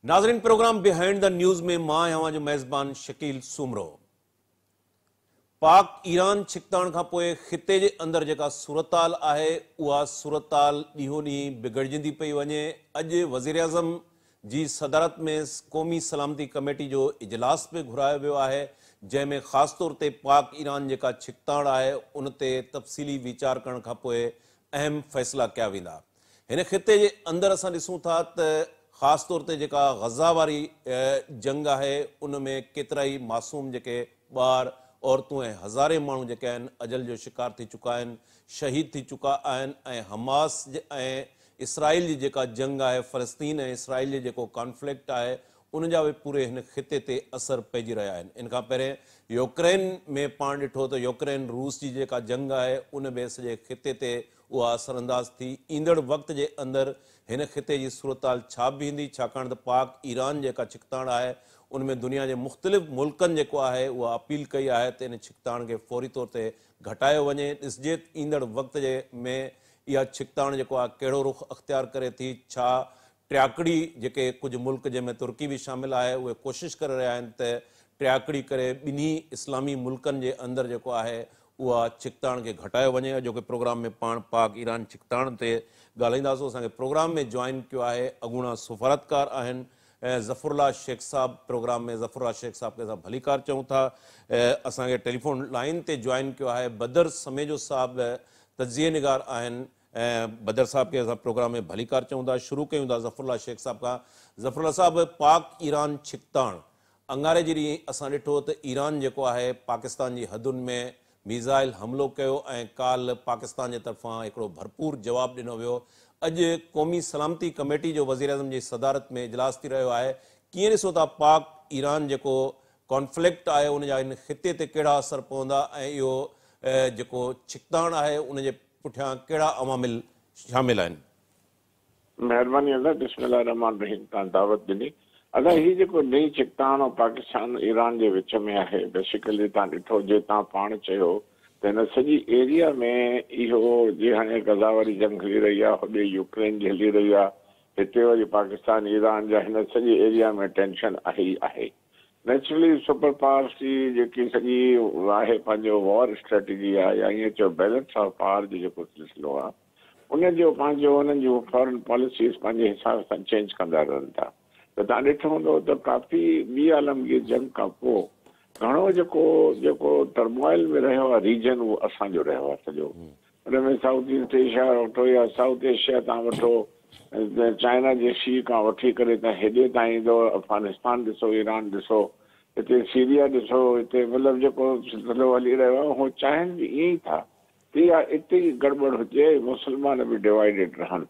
नाज़रीन, programme behind the news में मां आहियां जो मेज़बान शकील सुमरो। पाक ईरान छिकताण खां पोइ ख़िते जे अंदरि जेका सूरताल आहे उहा सूरताल ॾींहों ॾींहुं बिगड़जंदी पई वञे। अॼु वज़ीर आज़म जी सदारत में क़ौमी सलामती कमेटी जो इजलास बि घुरायो वियो आहे, जंहिंमें ख़ासि तौर ते पाक ईरान जेका छिकताण आहे उन ते तफ़सीली वीचार करण खां पोइ अहम फ़ैसिला कया वेंदा। हिन ख़िते जे अंदरि असां ॾिसूं था त ख़ासि तौर ते जेका ग़ज़ा वारी जंग आहे उन में केतिरा ई मासूम जेके ॿार औरतूं ऐं हज़ारे माण्हू जेके आहिनि अजल जो शिकार थी चुका आहिनि, शहीद थी चुका आहिनि। ऐं हमास ऐं इसराइल जी जेका जंग आहे, फ़लस्तीन ऐं इसराइल जो जेको कॉन्फ्लिक्ट आहे उन जा बि पूरे हिन ख़िते ते असर पइजी रहिया आहिनि। इन खां पहिरें यूक्रेन में पाण ॾिठो त यूक्रेन रूस जी जेका जंग आहे उन में सॼे ख़िते ते उहा असरअंदाज़ थी। ईंदड़ वक़्त जे अंदरि हिन ख़िते जी सूरताल छा बीहंदी, छाकाणि त पाक ईरान जेका छिकताण आहे उनमें दुनिया जे मुख़्तलिफ़ मुल्कनि जेको आहे उहा अपील कई आहे त इन छिकताण खे फौरी तौर ते घटायो वञे। ॾिसजे ईंदड़ वक़्त जे में इहा छिकताण जेको आहे कहिड़ो रुख़ अख़्तियार करे थी। छा टियाकड़ी जेके कुझु मुल्क जंहिंमें तुर्की बि शामिल आहे उहे कोशिशि करे रहिया आहिनि त टियाकड़ी करे ॿिन्ही इस्लामी मुल्कनि जे अंदरि जेको आहे उहा छिकताण खे घटायो वञे। अॼोके प्रोग्राम में पाण पाक ईरान छिकताण ते ॻाल्हाईंदासीं। असांखे प्रोग्राम में जॉइन कयो आहे अॻूणा सफ़ारतकार आहिनि ज़फ़रुल्लाह शेख साहब। प्रोग्राम में ज़फ़रुल्लाह शेख साहब खे असां भलीकार चऊं था। असांखे टेलीफोन लाइन ते जॉइन कयो आहे बदर समेजो साहब, तजिए निगार आहिनि। बदर साहब खे असां प्रोग्राम में भलीकार चऊं था। शुरू कयूं था ज़फ़रुल्लाह शेख साहब खां। ज़फ़रुल्लाह साहब, पाक ईरान छिकताण अंगारे जे ॾींहुं असां ॾिठो त ईरान जेको आहे पाकिस्तान जी हदुनि में मिज़ाइल हमिलो कयो ऐं काल्ह पाकिस्तान जे तरफ़ां हिकिड़ो भरपूर जवाबु ॾिनो वियो। अॼु क़ौमी सलामती कमेटी जो वज़ीर आज़म जी सदारत में इजलास थी रहियो आहे। कीअं ॾिसो था पाक ईरान जेको कॉन्फ्लिक्ट आहे उन जा हिन ख़िते ते कहिड़ा असर पवंदा ऐं इहो जेको छिकताण आहे उन जे पुठियां कहिड़ा अवामिल शामिल आहिनि? महिरबानी अल्लाह, बिस्मिल्लाह रहमान रहीम। तव्हां दावत ॾिनी। अलाए हीअ जेको नई छिकताण पाकिस्तान ईरान जे विच में आहे, बेसिकली तव्हां ॾिठो जे तव्हां पाण चयो त हिन सॼी एरिया में इहो जीअं हाणे गज़ा वारी जंग हली रही आहे, होॾे यूक्रेन जी हली रही आहे, हिते वरी पाकिस्तान ईरान जा, हिन सॼी एरिया में टेंशन आहे ई आहे। नेचुरली सुपर पावर्स जी जेकी सॼी आहे पंहिंजो वॉर स्ट्रेटजी आहे या ईअं चयो बैलेंस ऑफ पावर जो जेको सिलसिलो आहे उनजो पंहिंजो उन्हनि जूं फॉरेन पॉलिसीज़ पंहिंजे हिसाब सां चेंज कंदा रहनि था। त तव्हां ॾिठो हूंदो त काफ़ी ॿी आलमगीर जंग खां पोइ घणो जेको टर्मोइल में रहियो आहे रीजन उहो असांजो रहियो आहे सॼो। हुन में साउथ ईस्ट एशिया वठो या साउथ एशिया तव्हां वठो, चाइना जे सी खां वठी करे तव्हां हेॾे ताईं ईंदो, अफ़गानिस्तान ॾिसो, ईरान ॾिसो, हिते सीरिया ॾिसो, हिते मतिलबु जेको सिलसिलो हली रहियो आहे उहो चाहिनि बि ईअं ई था त इहा हिते ई गड़बड़ हुजे, मुस्लमान बि डिवाइडेड रहनि।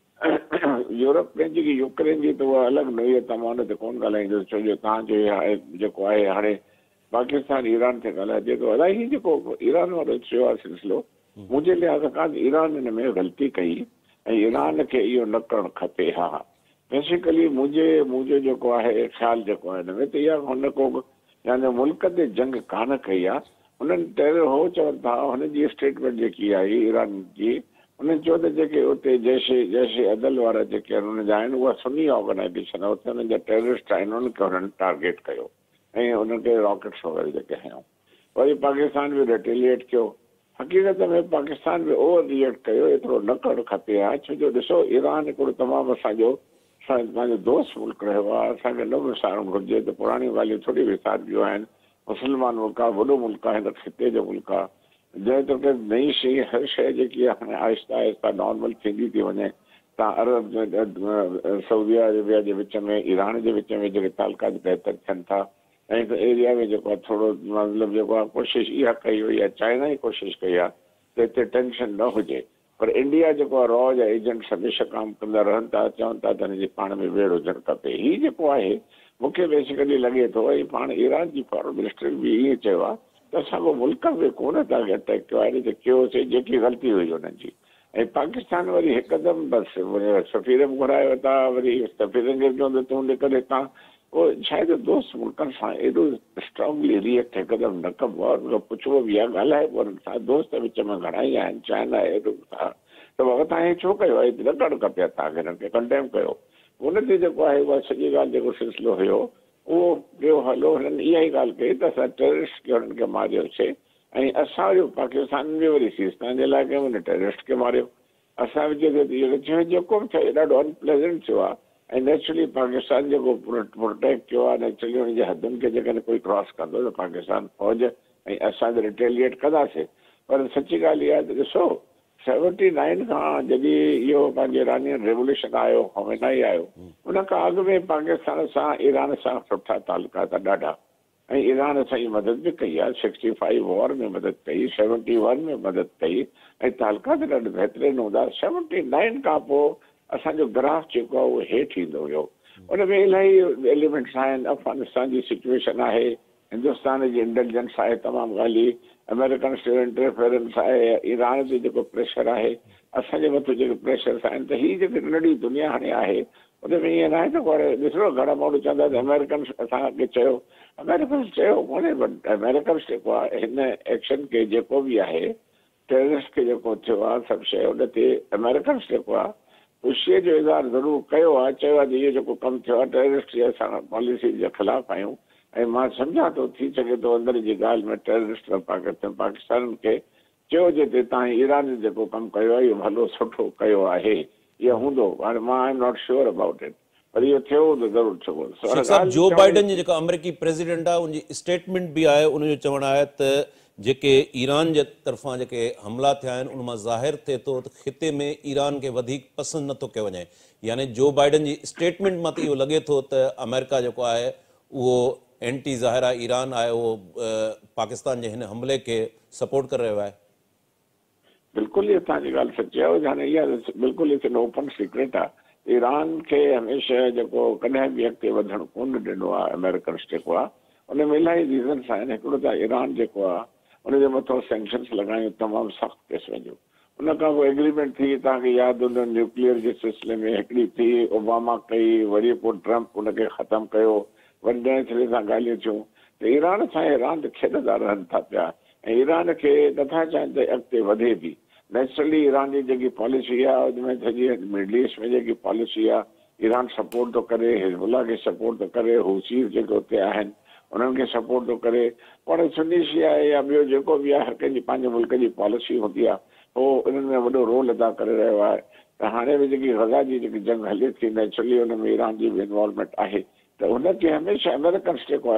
यूरोप में जेकी यूक्रेन जी त उहा अलॻि नोयत आहे, मां हुन ते कोन ॻाल्हाईंदुसि, छो जो तव्हांजो जेको आहे हाणे पाकिस्तान ईरान ते ॻाल्हाइजे थो। अलाए हीउ जेको ईरान वारो चयो आहे सिलसिलो, मुंहिंजे लिहाज़ खां ईरान हिन में ग़लती कई ऐं ईरान खे इहो न करणु खपे। हा, बेसिकली मुंहिंजो जेको आहे ख़्यालु जेको आहे हिन में त इहा हुन को यानी मुल्क ते जंग कान कई आहे। हुननि टेरर हो चवनि था, हुनजी स्टेटमेंट जेकी आई ईरान जी, हुननि चयो त जेके उते जैश अदल वारा जेके आहिनि हुनजा आहिनि उहा सुनी ऑर्गेनाइज़ेशन आहे, उते हुननि जा टेररिस्ट आहिनि, उन्हनि खे हुननि टारगेट कयो ऐं उनखे रॉकेट्स वग़ैरह जेके हयूं। वरी पाकिस्तान बि रिटेलिएट कयो। हक़ीक़त में पाकिस्तान बि ओवर रिएक्ट कयो, एतिरो न करणु खपे हा। छो जो ॾिसो ईरान हिकिड़ो तमामु पंहिंजो दोस्त मुल्क रहियो आहे, असांखे न विसारणु घुरिजे त पुराणियूं ॻाल्हियूं थोरी विसारबियूं आहिनि। मुस्लमान मुल्क आहे, वॾो मुल्क आहे, हिन ख़िते जो मुल्क आहे, जंहिं तौर नई शइ हर शइ जेकी आहे हाणे आहिस्ता आहिस्ता नॉर्मल थींदी थी वञे। तव्हां अरब सऊदी अरेबिया जे विच में, ईरान जे विच में जेके तालुकात बहितर थियनि था ऐं एरिया में जेको आहे थोरो मतिलबु जेको आहे कोशिशि इहा कई वई आहे, चाइना ई कोशिशि कई आहे त हिते टेंशन न हुजे। पर इंडिया जेको आहे रॉ जा एजेंट्स हमेशह कमु कंदा रहनि था, चवनि था त हिनजे पाण में वेड़ हुजणु खपे। हीउ जेको आहे मूंखे बेसिकली लॻे थो ऐं पाण ईरान जी फॉरेन मिनिस्टर बि ईअं चयो आहे त असांजो मुल्क में कोन था अटैक कयो आहे, त कयोसीं जेकी ग़लती हुई हुननि जी। ऐं पाकिस्तान वरी हिकदमि बसि सफ़ीर बि घुरायो था, वरी सफ़ीरनि खे चवंदो तूं निकिर हितां। उहो शायदि दोस्त मुल्कनि सां एॾो स्ट्रांगली रिएक्ट हिकदमि न कबो आहे, पुछिबो बि आहे, ॻाल्हाइबो हुननि सां। दोस्त विच में घणाई आहिनि, चाइना एॾो था त तव्हां हे छो कयो आहे, न करणु खपे तव्हांखे, हिननि खे कंडेम कयो। उन ते जेको आहे उहा सॼी ॻाल्हि जेको सिलसिलो हुयो उहो ॿियो हलो हिननि इहा ई ॻाल्हि कई त असां टेररिस्ट खे हुननि खे मारियोसीं ऐं असां वरी पाकिस्तान में वरी सीस्तान जे इलाइक़े में हुन टेररिस्ट खे मारियो। असां जेको बि थियो ॾाढो अनप्लेजेंट थियो आहे ऐं नेचुरली पाकिस्तान जेको प्रोटेक्ट कयो आहे नेचुरली हुनजी हदुनि खे जेकॾहिं कोई क्रॉस कंदो त पाकिस्तान फौज ऐं असां त रिटेलिएट कंदासीं। पर सची ॻाल्हि इहा आहे त ॾिसो 79 खां जॾहिं इहो पंहिंजे इरानियन रेवोल्यूशन आयो ख़ोमेनी आयो उन खां अॻु में पाकिस्तान सां ईरान सां सुठा तालुकात ॾाढा ऐं ईरान असांजी मदद बि कई आहे 65 वॉर में मदद कई 71 में मदद कई ऐं तालुकात ॾाढा बहितरीनु हूंदा। 79 खां पोइ असांजो ग्राफ जेको आहे उहो हेठि ईंदो वियो। उन में इलाही एलिमेंट्स आहिनि। अफ़गानिस्तान जी सिचुएशन आहे, हिंदुस्तान जी इंटेलिजेंस आहे तमामु ॻाल्हि, अमेरिकन इंटरफेरेंस आहे, ईरान ते जेको प्रेशर आहे, असांजे मथां जेके प्रेशर्स आहिनि त हीअ जेकी नंढी दुनिया हाणे आहे उन में ईअं न आहे त ॾिसो घणा माण्हू चवंदा त अमेरिकन असांखे चयो, अमेरिकन चयो कोन्हे बट अमेरिकन जेको आहे हिन एक्शन खे जेको बि आहे टेररिस्ट खे जेको थियो आहे सभु शइ उन ते अमेरिकन जेको आहे ख़ुशीअ जो इज़हार ज़रूरु कयो आहे, चयो आहे त इहो जेको कमु थियो आहे टेररिस्ट जी असां पॉलिसी जे ख़िलाफ़ु आहियूं ऐं मां सम्झां थो थी सघे थो अंदरि जी ॻाल्हि में टेररिस्ट पाकिस्तान खे चयो जे ते तव्हां ईरान जेको कमु कयो आहे इहो भलो सुठो कयो आहे, इहो हूंदो। हाणे मां I am not sure about it पर इहो थियो त ज़रूरु थियो। जो बाइडन जी जेका अमेरिकी प्रेसिडेंट आहे उनजी स्टेटमेंट बि आहे, उनजो चवणु आहे त जेके ईरान जे तरफ़ां जेके हमला थिया आहिनि उन मां ज़ाहिर थिए थो त ख़िते में ईरान खे वधीक पसंदि नथो कयो वञे। यानी जो बाइडन जी स्टेटमेंट मां त इहो लॻे थो त अमेरिका जेको आहे उहो एंटी ज़ाहिरा ईरान आहे उहो पाकिस्तान जे हिन हमले खे सपोर्ट करे रहियो आहे। बिल्कुलु इहा तव्हांजी ॻाल्हि सची आहे। हाणे इहा बिल्कुलु हिकु ओपन सीक्रेट आहे। ईरान खे हमेशह जेको कॾहिं बि अॻिते वधणु कोन ॾिनो आहे अमेरिकन जेको आहे उन में इलाही रीज़न्स आहिनि। हिकिड़ो त ईरान जेको आहे उनजे मथां सैंक्शन्स लॻायूं तमामु सख़्तु क़िस्म जूं। उन खां पोइ एग्रीमेंट थी, तव्हांखे यादि हूंदो न्यूक्लियर जे सिलसिले में हिकिड़ी थी, ओबामा कई, वरी पोइ ट्रम्प उनखे ख़तमु कयो, वरी नए सिरे सां ॻाल्हियूं थियूं त ईरान सां ईरान त खेॾंदा रहनि था पिया ऐं ईरान खे नथा चाहिनि त अॻिते वधे बि। नेचुरली ईरान जी जेकी पॉलिसी आहे उनमें सॼी मिडल ईस्ट में जेकी पॉलिसी आहे ईरान सपोर्ट थो करे, हिज़बुल्ला खे सपोर्ट थो करे, हुसीस जेके उते आहिनि उन्हनि खे सपोर्ट थो करे। पर सुन्नी शिया आहे या ॿियो जेको बि आहे हर कंहिंजी पंहिंजे मुल्क जी पॉलिसी हूंदी आहे, उहो इन्हनि में वॾो रोल अदा करे रहियो आहे। त हाणे बि जेकी गज़ा जी जेकी जंग हले थी नेचुरली हुन में ईरान जी बि इन्वॉल्वमेंट आहे त हुनखे हमेशह अमेरिकन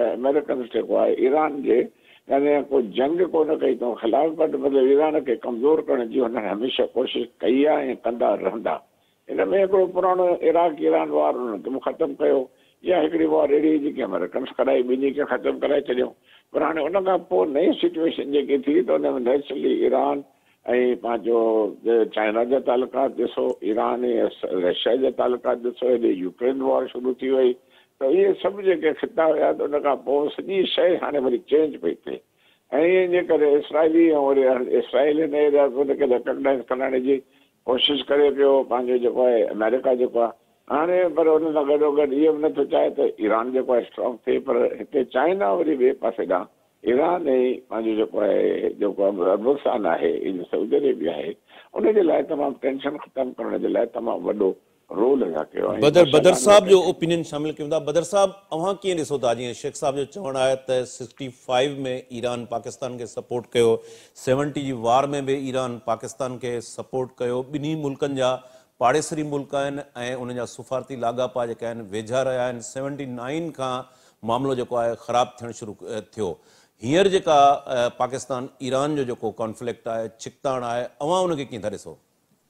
जेको आहे ईरान जे यानी कोई जंग कोन कई अथऊं ख़िलाफ़ बट मतिलबु ईरान खे कमज़ोर करण जी हुननि हमेशह कोशिशि कई आहे ऐं कंदा रहंदा। इन में हिकिड़ो पुराणो इराक ईरान वार हुननि ख़तमु कयो, इहा हिकिड़ी वॉर अहिड़ी जेकी अमेरिकन कराई, ॿिन्ही खे ख़तमु कराए छॾियो। पर हाणे उन खां पोइ नई सिचुएशन जेकी थी त हुन में नेचुरली ईरान ऐं पंहिंजो चाइना जा तालुकात ॾिसो, ईरान ऐं रशिया जा तालुकात ॾिसो, हेॾे यूक्रेन वॉर शुरू थी वई त इहे सभु जेके ख़िता हुया त उन खां पोइ सॼी शइ हाणे वरी चेंज पई थिए ऐं इन जे करे इसराइली ऐं वरी इसराइल हुनखे रिकॉग्नाइज़ कराइण जी कोशिशि करे पियो पंहिंजो जेको आहे अमेरिका जेको आहे। हाणे पर हुन सां गॾोगॾु इहो बि नथो चाहे त ईरान जेको आहे स्ट्रॉंग थिए, पर हिते चाइना वरी ॿिए पासे ॾांहुं ईरान ऐं पंहिंजो जेको आहे अफगानिस्तान आहे, सऊदी अरेबिया आहे, उनजे लाइ तमामु टेंशन ख़तमु करण जे लाइ तमामु वॾो रोल अदा कयो आहे। बदर साहब जो ओपिनियन शामिल कयूं था। बदर साहब अव्हां कीअं ॾिसो था? जीअं शेख साहब जो चवणु आहे त 65 में ईरान पाकिस्तान खे सपोर्ट कयो, 70 जी वार में बि ईरान पाकिस्तान खे सपोर्ट कयो, ॿिन्ही मुल्कनि जा पाड़ेसरी मुल्क आहिनि ऐं उन जा सुफ़ारती लाॻापा जेके आहिनि वेझा रहिया आहिनि। 79 खां मामिलो जेको आहे ख़राबु थियणु शुरू थियो। हींअर जेका पाकिस्तान ईरान जो जेको कॉन्फ्लिक्ट आहे, छिकताण आहे, अव्हां उनखे कीअं था ॾिसो?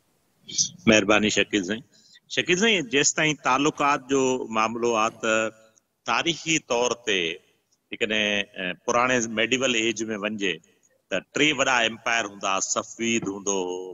महिरबानी शकील साईं, जेसि ताईं तालुकात जो मामिलो आहे त तारीख़ी तौर ते जेकॾहिं पुराणे मेडिवल एज में वञिजे त 3 वॾा एम्पायर हूंदा, सफ़वीद हूंदो,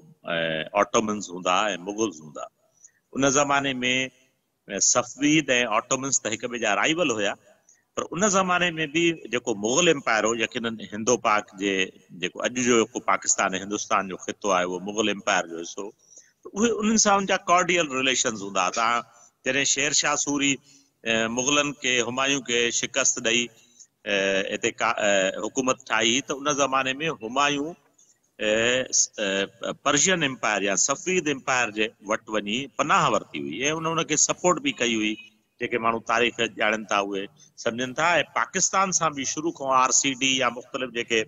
ऑटोमन्स हूंदा ऐं मुग़ल्स हूंदा। उन ज़माने में सफ़वीद ऐं ऑटोमन्स त हिक ॿिए जा राइवल हुया, पर उन ज़माने में बि जेको मुग़ल एम्पायर हो, यकीनन हिंदो पाक जे जेको अॼु जो पाकिस्तान ऐं हिंदुस्तान जो ख़ितो आहे उहो मुग़ल एम्पायर जो हिसो, उहे उन्हनि सां उनजा कॉर्डियल रिलेशन्स हूंदा। तव्हां जॾहिं शेर शाह सूरी मुग़लनि खे हुमायूं खे शिकस्त ॾेई हिते हुकूमत ठाही त उन ज़माने में हुमायूं पर्शियन एम्पायर या सफ़ीद एम्पायर जे वटि वञी पनाह वरिती हुई ऐं उनखे सपोर्ट बि कई हुई। जेके माण्हू तारीख़ ॼाणनि था उहे सम्झनि था। ऐं पाकिस्तान सां बि शुरू खां RCD या मुख़्तलिफ़ जेके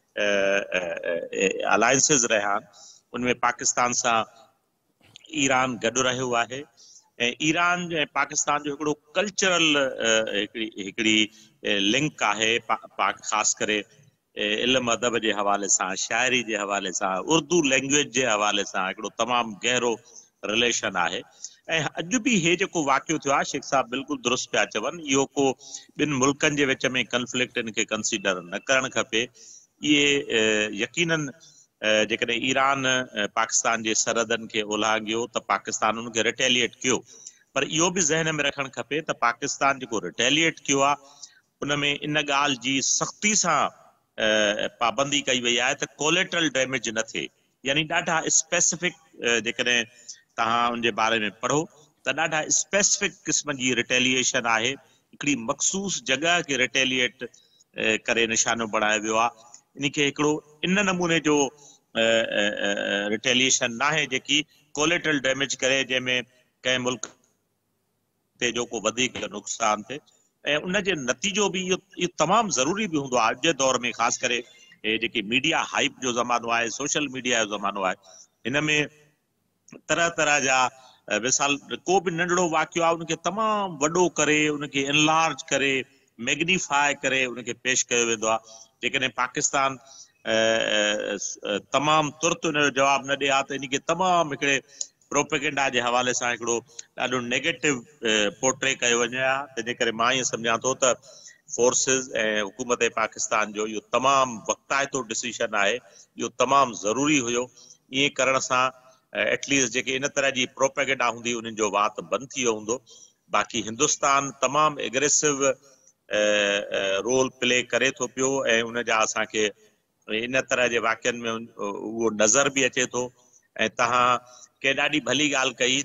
अलायंसिस रहिया आहिनि उनमें पाकिस्तान सां ईरान गॾु रहियो आहे। ऐं ईरान ऐं पाकिस्तान जो हिकिड़ो कल्चरल हिकिड़ी लिंक आहे, ख़ासि करे इल्म अदब जे हवाले सां, शाइरी जे हवाले सां, उर्दू लैंग्वेज जे हवाले सां हिकिड़ो तमामु गहरो रिलेशन आहे। ऐं अॼु बि हे जेको वाक़ियो थियो आहे, शेख साहब बिल्कुलु दुरुस्त पिया चवनि, इहो को ॿिनि मुल्कनि जे विच में कंफ्लिक्ट इनखे कंसीडर न करणु खपे। इहे यकीनन जेकॾहिं ईरान पाकिस्तान जे सरहदनि खे ओलहांगियो त पाकिस्तान उनखे रिटेलिएट कयो, पर इहो बि ज़हन में रखणु खपे त पाकिस्तान जेको रिटेलिएट कयो आहे उन में इन ॻाल्हि जी सख़्ती सां पाबंदी कई वई आहे त कोलेटरल डैमेज न थिए। यानी ॾाढा स्पेसिफिक, जेकॾहिं तव्हां उनजे बारे में पढ़ो त ॾाढा स्पेसिफिक क़िस्म जी रिटेलिएशन आहे। हिकिड़ी मख़सूस जॻह खे रिटेलिएट करे निशानो बणायो वियो आहे। इनखे हिकिड़ो इन नमूने जो रिटेलिएशन न आहे जेकी कोलेटरल डैमेज करे, जंहिंमें कंहिं मुल्क ते जो को वधीक नुक़सान थिए। ऐं उनजे नतीजो बि इहो तमामु ज़रूरी बि हूंदो आहे अॼु जे दौर में, ख़ासि करे जेकी मीडिया हाइप जो ज़मानो आहे, सोशल मीडिया जो ज़मानो आहे, हिन में तरह तरह जा मिसाल को बि नंढड़ो वाक़ियो आहे उनखे तमामु वॾो करे, उनखे इनलार्ज करे, मैग्नीफाई करे उनखे पेश कयो वेंदो आहे। जेकॾहिं पाकिस्तान तमामु तुर्त उनजो जवाबु न ॾिए हा त इनखे तमामु हिकिड़े प्रोपेगेंडा जे हवाले सां हिकिड़ो ॾाढो नेगेटिव पोर्ट्रे कयो वञे हा। तंहिंजे करे मां ईअं सम्झां थो त फोर्सिस ऐं हुकूमत पाकिस्तान जो इहो तमामु वक़्ताइतो डिसीशन आहे, इहो तमामु ज़रूरी हुयो। ईअं करण सां एटलीस्ट जेके इन तरह जी प्रोपेगेंडा हूंदी उन्हनि जो वात बंदि थी वियो हूंदो। बाक़ी हिंदुस्तान तमामु एग्रेसिव रोल प्ले करे थो पियो ऐं उनजा असांखे इन तरह जे वाक़ियनि में उहो नज़र बि अचे थो। ऐं तव्हां के ॾाढी भली ॻाल्हि कई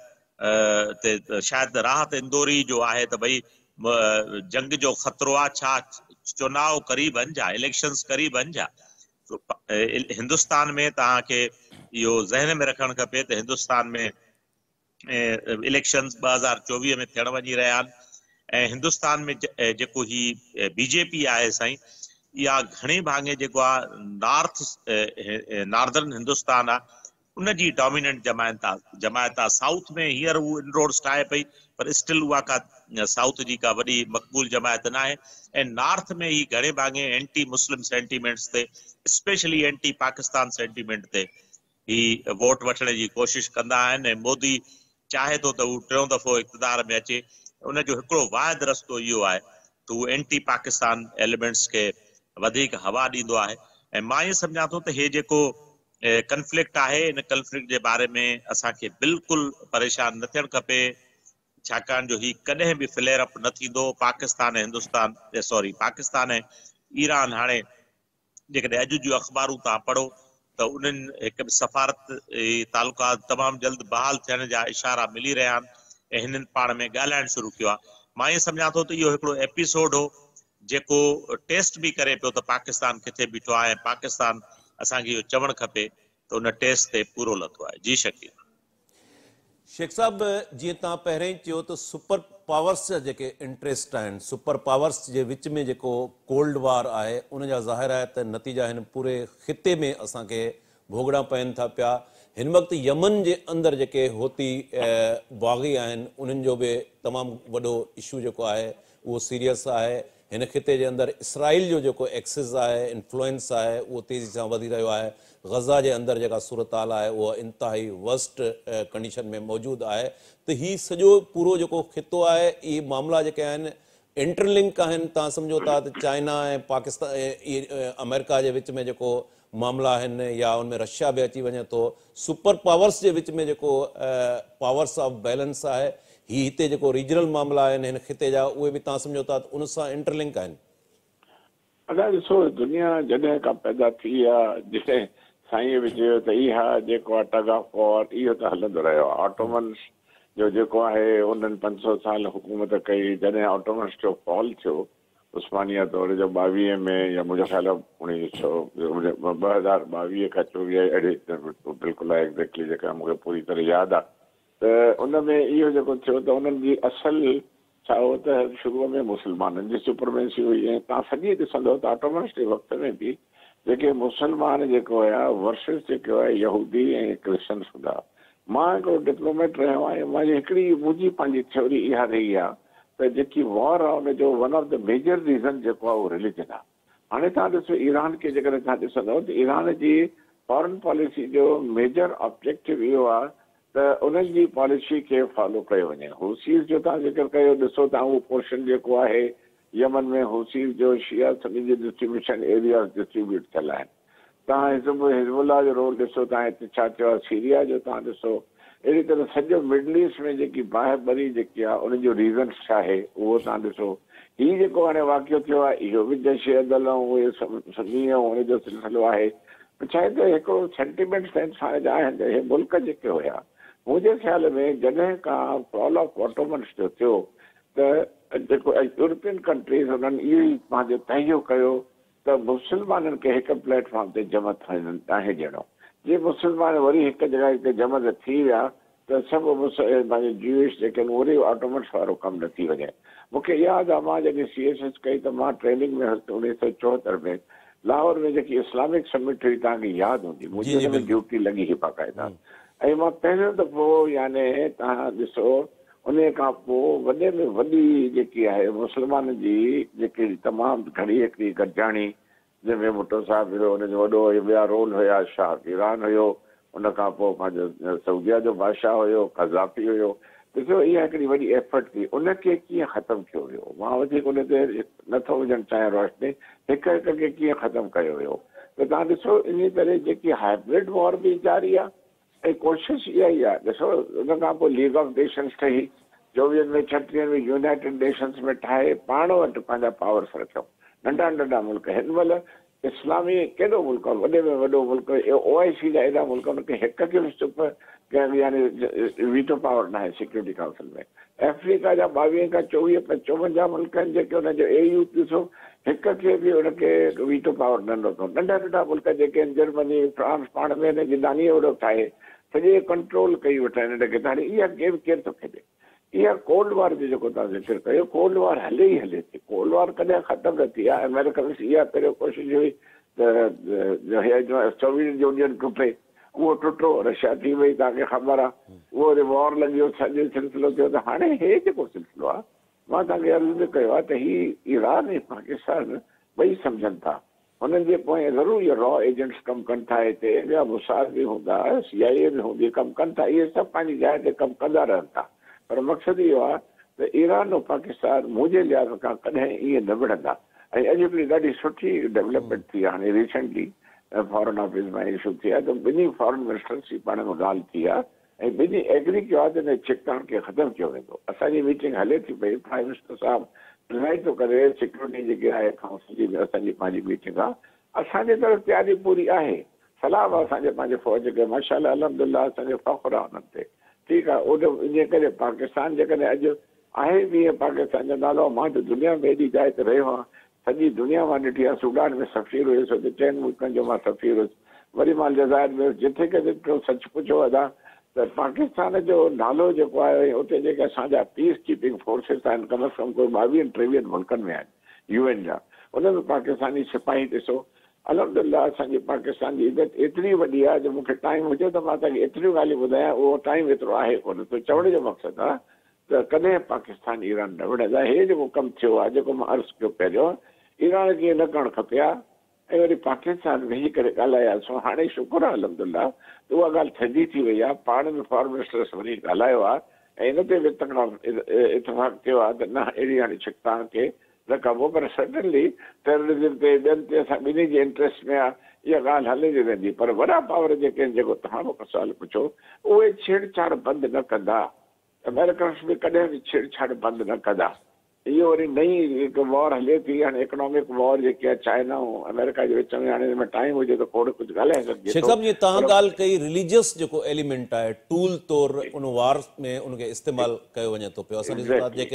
त शायदि राहत इंदौरी जो आहे त भई जंग जो ख़तरो आहे, छा चुनाव क़रीबनि जा, इलेक्शंस क़रीबनि जा। हिंदुस्तान में तव्हांखे इहो ज़हन में रखणु खपे त हिंदुस्तान में इलेक्शंस 2024 में थियण वञी रहिया आहिनि। ऐं हिंदुस्तान में जेको ही BJP आहे साईं, इहा घणे भाङे जेको आहे नॉर्दर्न हिंदुस्तान आहे उनजी डोमिनेंट जमायत आहे। साउथ में हींअर उहो इनरोड्स ठाहे पई, पर स्टिल उहा का साउथ जी का वॾी मक़बूल जमायत न आहे। ऐं नॉर्थ में ही घणे भाङे एंटी मुस्लिम सेंटीमेंट्स ते, स्पेशली एंटी पाकिस्तान सेंटीमेंट ते ही वोट वठण जी कोशिशि कंदा आहिनि। ऐं मोदी चाहे थो त हू टियों दफ़ो इक़्तिदार में अचे, उनजो हिकिड़ो वाहिद रस्तो इहो आहे त उहो एंटी पाकिस्तान एलिमेंट्स खे वधीक हवा ॾींदो आहे। ऐं मां ईअं सम्झां थो त हे जेको कंफ्लिक्ट आहे, इन कंफ्लिक्ट जे बारे में असांखे बिल्कुलु परेशान न थियणु खपे, छाकाणि जो ही कॾहिं बि फ्लेयर अप न थींदो। पाकिस्तान ऐं ईरान हाणे जेकॾहिं अॼु जूं अख़बारूं तव्हां पढ़ो त उन्हनि हिकु सफ़ारत तालुकात तमामु जल्द बहाल थियण जा इशारा मिली रहिया आहिनि ऐं हिननि पाण में ॻाल्हाइणु शुरू कयो आहे। मां ईअं सम्झां थो त इहो हिकिड़ो एपिसोड हो जेको टेस्ट बि करे पियो त पाकिस्तान किथे बीठो आहे ऐं पाकिस्तान असांखे इहो चवणु खपे त उन टेस्ट ते पूरो लथो आहे। जी शकील। शेख साहब, जीअं तव्हां पहिरियों ई चयो त सुपर पावर्स जा जेके इंट्रस्ट आहिनि, सुपर पावर्स जे विच में जेको कोल्ड वार आहे, उन जा ज़ाहिर आहे त नतीजा हिन पूरे ख़िते में असांखे भोगड़ा पवनि था पिया। हिन वक़्तु यमन जे अंदरि जेके होती बाग़ी आहिनि उन्हनि जो बि तमामु वॾो इशू जेको आहे उहो सीरियस आहे। हिन ख़िते जे अंदरि इसराइल जो जेको एक्सिस आहे, इन्फ्लुएंस आहे, उहो तेज़ी सां वधी रहियो आहे। गज़ा जे अंदरि जेका सूरत हाल आहे उहा इंतिहाई वर्स्ट कंडीशन में मौजूदु आहे। त हीउ सॼो पूरो जेको ख़ितो आहे, इहे मामला जेके आहिनि इंटरलिंक आहिनि। तव्हां सम्झो था त चाइना ऐं पाकिस्तान अमेरिका जे विच में जेको मामला आहिनि या उनमें रशिया बि अची वञे थो, सुपर पावर्स जे विच में जेको पावर्स ऑफ बैलेंस आहे, ही हिते जेको रीजनल मामला आहिनि हिन ख़िते जा, उहे बि तव्हां सम्झो था त उन सां इंटरलिंक आहिनि। अदा ॾिसो, दुनिया जॾहिं खां पैदा थी आहे, जॾहिं साईं बि चयो त इहा जेको आहे टग ऑफ वॉर, इहो त हलंदो रहियो आहे। ऑटोमन्स जो जेको आहे उन्हनि 500 साल हुकूमत कई। जॾहिं ऑटोमन्स जो फॉल थियो उस्मानिया दौर जो 22 में या मुझे ख्याल आहे 2022 का 24 अहिड़े बिल्कुलु आहे एग्ज़ैक्टली जेका मूंखे पूरी तरह यादि आहे। त उन में इहो जेको थियो त उन्हनि जी असल छा हो त शुरूअ में मुस्लमाननि जी सुपरमेंसी हुई। ऐं तव्हां सॼी ॾिसंदो त ऑटोमन्स जे वक़्त में बि जेके मुस्लमान जेको हुया वर्सेस जेके हुआ यहूदी ऐं क्रिश्चन्स हूंदा। मां हिकिड़ो डिप्लोमेट रहियो आहियां। मुंहिंजी पंहिंजी थ्योरी इहा रही आहे त जेकी वॉर आहे उनजो one of the major reason जेको आहे उहो रिलीजन आहे। हाणे तव्हां ॾिसो ईरान खे जेकॾहिं तव्हां ॾिसंदव त ईरान जी फॉरेन पॉलिसी जो मेजर ऑब्जेक्टिव इहो आहे त उन्हनि जी पॉलिसी खे फॉलो कयो वञे। हुसीज़ जो तव्हां ज़िक्र कयो, ॾिसो तव्हां उहो पोर्शन जेको आहे यमन में हुसीज़ जो शिया सनी जी डिस्ट्रीब्यूशन एरियाज़ डिस्ट्रीब्यूट थियल आहिनि। तव्हां हिज़बुल्लाह जो रोल ॾिसो, तव्हां हिते छा थियो आहे सीरिया जो तव्हां ॾिसो। अहिड़ी तरह सॼो मिडल ईस्ट में जेकी बाहि जेकी आहे उनजो रीज़न छा आहे उहो तव्हां ॾिसो। हीउ जेको हाणे वाक़ियो थियो आहे इहो बि जैशे अदल ऐं उहे सनी हुनजो सिलसिलो आहे। छा आहे त हिकिड़ो सेंटिमेंट सेंस हाणे जा आहिनि त हे मुल्क जेके हुया मुंहिंजे ख़्याल में जॾहिं खां फॉल ऑफ ऑटोमन्स जो थियो त जेको यूरोपियन कंट्रीज़ हुननि इहो ई पंहिंजो तइयो कयो त मुस्लमाननि खे हिकु प्लेटफॉर्म ते जमा थियनि आहे ॼणो। जे मुस्लमान वरी हिकु जॻह ते जमा थी विया त सभु पंहिंजे ज्यूइश जेके आहिनि वरी ऑटोमन्स वारो कमु न थी वञे। मूंखे यादि आहे मां जॾहिं CSS कई त मां ट्रेनिंग में हुयुसि 1974 में लाहौर में जेकी इस्लामिक समिट हुई तव्हांखे यादि हूंदी, मुंहिंजी हुन में ड्यूटी लॻी हुई बाक़ाइदा। ऐं मां पहिरियों दफ़ो याने तव्हां ॾिसो उन खां पोइ वॾे में वॾी जेकी आहे मुस्लमाननि जी जेकी तमामु घणी हिकिड़ी गॾिजाणी जंहिंमें भुट्टो साहिबु हुयो, हुनजो वॾो ॿिया रोल हुया, शाह ईरान हुयो, उन खां पोइ पंहिंजो सऊदीया जो बादशाह हुयो, क़ज़ाफ़ी हुयो। ॾिसो इहा हिकिड़ी वॾी एफर्ट थी, उनखे कीअं ख़तमु कयो वियो। मां वधीक उन ते नथो विझणु चाहियां रोशनी, हिक हिक खे कीअं ख़तमु कयो वियो। त तव्हां ॾिसो इन तरह जेकी हाइब्रिड वॉर बि जारी आहे ऐं कोशिशि इहा ई आहे। ॾिसो उन खां पोइ लीग ऑफ नेशंस ठही, 24 में 36 में यूनाइटेड नेशंस में ठाहे पाण वटि पंहिंजा पावर्स रखियो। नंढा नंढा मुल्क हिन महिल इस्लामी केॾो मुल्क आहे, वॾे में वॾो मुल्क OIC जा एॾा मुल्क, उनखे हिक खे बि चुप यानी वीटो पावर न आहे सिक्योरिटी काउंसिल में। अफ्रीका जा 22 खां 54 मुल्क आहिनि जेके हुनजो AU ॾिसो हिक खे बि हुनखे वीटो पावर न ॾिनो। नंढा नंढा मुल्क जेके आहिनि जर्मनी फ्रांस पाण में हिनजी दानी ओड़ो ठाहे सॼे कंट्रोल कई वेठा आहिनि हिनखे। हाणे इहा केरु थो खेॾे। इहा कोल्ड वॉर जो जेको तव्हां ज़िक्र कयो, कोल्ड वॉर हले ई हले थी। कोल्ड वॉर कॾहिं ख़तमु न थी आहे। अमेरिकन इहा पहिरियों कोशिशि हुई त सोवियत यूनियन टुटे, उहो टुटो, रशिया थी वई, तव्हांखे ख़बर आहे। उहो वरी वॉर लॻी वियो, सॼो सिलसिलो थियो। त हाणे हे जेको सिलसिलो आहे मां तव्हांखे अर्ज़ु बि कयो आहे त हीउ ईरान ऐं पाकिस्तान ॿई सम्झनि था। हुननि जे पोइ ज़रूरु इहे रॉ एजेंट्स कमु कनि था, हिते ॿिया मुसाद बि हूंदा, CIA बि हूंदी, कमु कनि था। इहे सभु पंहिंजी जाइ ते कमु कंदा रहनि था। पर मक़सदु इहो आहे त ईरान ऐं पाकिस्तान मुंहिंजे लिहाज़ खां कॾहिं ईअं न विढ़ंदा। ऐं अॼु हिकिड़ी ॾाढी सुठी डेवलपमेंट थी आहे। हाणे रिसेंटली फॉरेन ऑफिस में इशू थी आहे त ॿिन्ही फॉरेन मिनिस्टर्स जी पाण में ॻाल्हि थी आहे ऐं ॿिन्ही एग्री कयो आहे त हिन छिकताण खे ख़तमु कयो वेंदो। असांजी मीटिंग हले थी पई, प्राइम मिनिस्टर साहिबु डिसाइड थो करे सिक्योरिटी जेकी आहे काउंसिल जी असांजी पंहिंजी मीटिंग आहे। असांजे तरफ़ तयारी पूरी आहे। सलाह आहे असांजे पंहिंजे फ़ौज खे, माशाअल्लाह अल्हम्दुलिल्लाह असांजो फ़ख़्रु आहे उन्हनि ते। ठीकु आहे, उन इन करे पाकिस्तान जेकॾहिं अॼु आहे बि पाकिस्तान जो नालो, मां त दुनिया में एॾी जाइ ते रहियो आहियां, सॼी दुनिया मां ॾिठी आहे। सूडान में सफ़ीर हुयुसि, हुते 10 मुल्कनि जो मां सफ़ीर हुयुसि। वरी मां अलजाइर में जिथे किथे ॾिठो, सच पुछो अदा त पाकिस्तान जो नालो जेको आहे उते जेके असांजा पीस कीपिंग फोर्सिस आहिनि, कम से कम कोई 22-23 मुल्कनि में आहिनि UN जा। उनमें पाकिस्तानी सिपाही ॾिसो, अल्हम्दुलिल्लाह असांजी पाकिस्तान जी इज़त एतिरी वॾी आहे जो मूंखे टाइम हुजे त मां तव्हांखे एतिरियूं ॻाल्हियूं ॿुधायां, उहो टाइम एतिरो आहे कोन। त चवण जो मक़सदु आहे त कॾहिं पाकिस्तान ईरान न विढ़ंदा। हे जेको कमु थियो आहे, जेको मां अर्ज़ु कयो पहिरियों, ईरान खे न करणु खपे हा। ऐं वरी पाकिस्तान वेही करे ॻाल्हायासीं। हाणे शुक्र आहे अल्हम्दुलिल्लाह त उहा ॻाल्हि थधी थी वई आहे। पाण में फॉरेन मिनिस्टर्स वरी ॻाल्हायो आहे ऐं इन ते बि तकड़ा इतफ़ाक़ थियो आहे त न अहिड़ी हाणे छिकताण खे न कबो। पर सडनली टेररिज़म ते ॿियनि ते असां ॿिन्ही जे इंट्रस्ट में आहे, इहा ॻाल्हि हलंदी रहंदी। पर वॾा पावर जेके आहिनि, जेको तव्हां मूंखे सुवालु पुछो, उहे छेड़छाड़ बंदि न कंदा। अमेरिकन्स बि कॾहिं बि छेड़छाड़ बंदि न कंदा। इहो वरी नई हिकु वॉर हले थी, हाणे इकोनॉमिक वॉर जेकी आहे चाइना ऐं अमेरिका जे विच में। हाणे हिन में टाइम हुजे त खोड़ कुझु ॻाल्हाए सघिजे। शेख साहब, जीअं तव्हां ॻाल्हि कई रिलीजियस जेको एलिमेंट आहे, टूल तौरु उन वार में उनखे इस्तेमालु कयो वञे थो पियो। असां ॾिसूं था जेके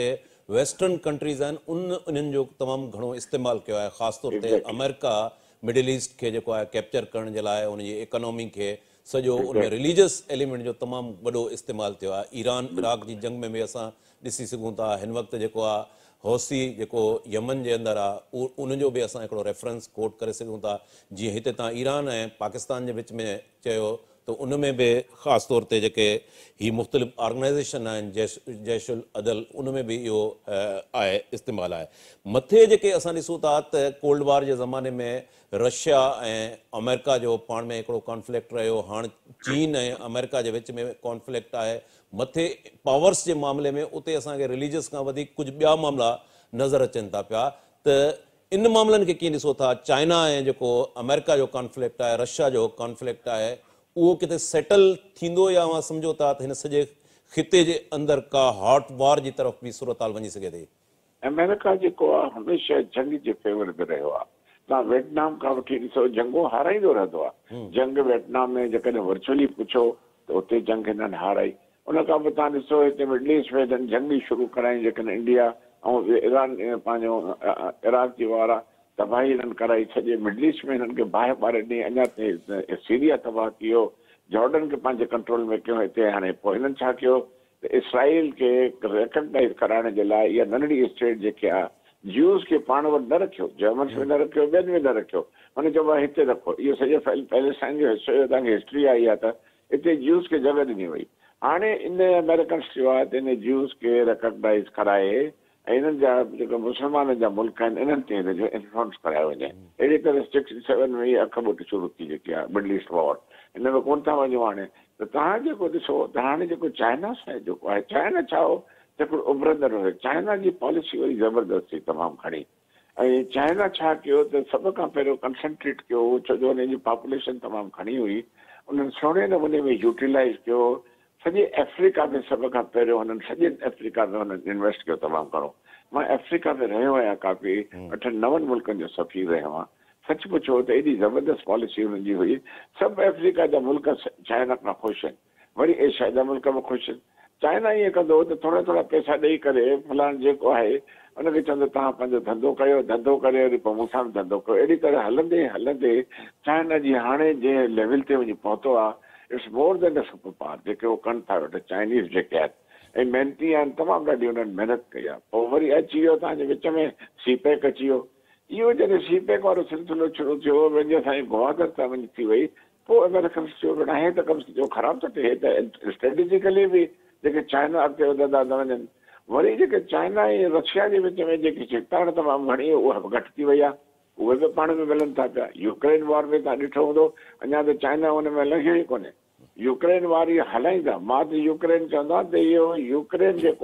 वेस्टर्न कंट्रीज़ आहिनि उन्हनि जो तमामु घणो इस्तेमालु कयो आहे, ख़ासि तौर ते अमेरिका मिडिल ईस्ट खे जेको आहे कैप्चर करण जे लाइ उनजी इकोनॉमी खे सॼो उनमें रिलीजियस एलिमेंट जो तमामु वॾो इस्तेमालु थियो आहे। ईरान इराक जी जंग में बि असां ॾिसी सघूं था। हिन वक़्तु जेको आहे हौसी जेको यमन जे अंदरि आहे उनजो बि असां हिकिड़ो रेफरेंस कोट करे सघूं था। जीअं हिते तव्हां ईरान ऐं पाकिस्तान जे विच में चयो त उन में बि ख़ासि तौर ते जेके ही मुख़्तलिफ़ ऑर्गेनाइज़ेशन आहिनि जैशुल अदल उन में बि इहो आहे इस्तेमालु आहे। मथे जेके असां ॾिसूं था त कोल्ड वॉर जे ज़माने में रशिया ऐं अमेरिका जो पाण में हिकिड़ो कॉन्फ्लिक्ट रहियो। हाणे चीन ऐं अमेरिका जे विच में कॉन्फ्लिक्ट आहे। मथे पावर्स जे मामले में उते असांखे रिलीजियस खां वधीक कुझु ॿिया मामला नज़र अचनि था पिया। त इन मामलनि खे कीअं ॾिसो था? चाइना ऐं जेको अमेरिका जो कॉन्फ्लिक्ट आहे, रशिया जो कॉन्फ्लिक्ट आहे, उहो किथे सेटल थींदो या मां सम्झो था त हिन सॼे ख़िते जे अंदरि का हॉट वॉर जी तरफ़ बि सूरत हाल वञी सघे थी? अमेरिका जेको आहे हमेशह जंग जे फेवर में रहियो आहे। तव्हां वियतनाम खां वठी ॾिसो जंगूं हाराईंदो रहंदो आहे। जंग वियतनाम में जेकॾहिं वर्चुअली पुछो त उते जंग हिननि हाराई। उन खां पोइ तव्हां ॾिसो हिते मिडल ईस्ट में हिननि जंग ई शुरू कराई, जेकॾहिं इंडिया ऐं ईरान पंहिंजो इराक जी वार आहे तबाही हिननि कराई। सॼे मिडल ईस्ट में हिननि खे बाहि ॿारे ॾिनी। अञा सीरिया तबाह कयो, जॉर्डन खे पंहिंजे कंट्रोल में कयो। हिते हाणे पोइ हिननि छा कयो त इसराइल खे रिकग्नाइज़ कराइण जे लाइ इहा नंढड़ी स्टेट जेके आहे ज्यूस खे पाण वटि न रखियो, जर्मन्स में न रखियो, ॿियनि में न रखियो। हुन चइबो आहे हिते रखो। इहो सॼो पैलेस्टाइन जो तव्हांखे हिस्ट्री आई आहे त हिते ज्यूस खे जॻह ॾिनी वई। हाणे इन अमेरिकन्स चयो आहे त इन ज्यूस खे रिकग्नाइज़ कराए ऐं हिननि जा जेके मुस्लमाननि जा मुल्क आहिनि इन्हनि ते हिन जो इन्फ्लुएंस करायो वञे। अहिड़ी तरह 67 में इहा अख ॿुट शुरू थी जेकी आहे मिडल ईस्ट वॉर। हिन में कोन था वञूं। हाणे त तव्हां जेको ॾिसो त हाणे जेको चाइना सां जेको आहे, चाइना छा हो त हिकिड़ो उभरंदड़ हुयो। चाइना जी पॉलिसी वरी ज़बरदस्ती तमामु घणी। ऐं चाइना छा कयो त सभ खां पहिरियों कंसंट्रेट कयो, छो जो हुनजी पॉपुलेशन तमामु घणी हुई। उन्हनि सुहिणे नमूने में यूटिलाइज़ कयो। सॼे अफ्रीका में सभ खां पहिरियों हुननि सॼे अफ्रीका में हुननि इन्वेस्ट कयो तमामु घणो। मां अफ्रीका में रहियो आहियां काफ़ी 8-9 मुल्कनि जो सफ़ीर रहियो आहियां। सच पुछो त एॾी ज़बरदस्त पॉलिसी हुननि जी हुई। सभु अफ्रीका जा मुल्क चाइना खां ख़ुशि आहिनि, वरी एशिया जा मुल्क बि ख़ुशि आहिनि। चाइना ईअं कंदो त थोरा थोरा पैसा ॾेई करे फलाण जेको आहे हुनखे चवंदो तव्हां पंहिंजो धंधो कयो, धंधो करे वरी पोइ मूंसां बि धंधो कयो। अहिड़ी तरह हलंदे हलंदे चाइना जी हाणे जंहिं लेवल ते वञी पहुतो आहे, it's more than a super power. जेके उहो कनि था वेठा चाइनीज़ जेके आहिनि ऐं महिनती आहिनि, तमामु ॾाढी हुननि महिनत कई आहे। पोइ वरी अची वियो तव्हांजे विच में सीपेक अची वियो। इहो जॾहिं सीपेक वारो सिलसिलो शुरू थियो, वञी असांजी ग्वादर तां वञी थी वई, पोइ अमेरिकन्स चयो भेण हे त कमु जो ख़राबु थो थिए। त स्ट्रेटेजिकली बि जेके चाइना अॻिते वधंदा था वञनि। वरी जेके चाइना ऐं रशिया जे विच में जेकी चिकताण तमामु घणी उहा बि घटि थी वई आहे। उहे बि पाण में मिलनि था पिया। यूक्रेन वॉर में तव्हां ॾिठो हूंदो, अञा त चाइना हुन में लॻियो ई कोन्हे। यूक्रेन वार इहा हलाईंदा। मां त यूक्रेन चवंदो आहियां त इहो यूक्रेन जेको